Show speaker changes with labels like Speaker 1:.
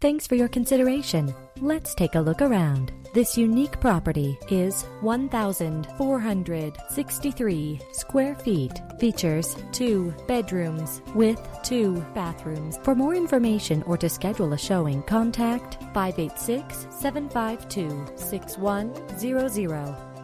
Speaker 1: Thanks for your consideration. Let's take a look around. This unique property is 1,463 square feet. Features 2 bedrooms with 2 bathrooms. For more information or to schedule a showing, contact 586-752-6100.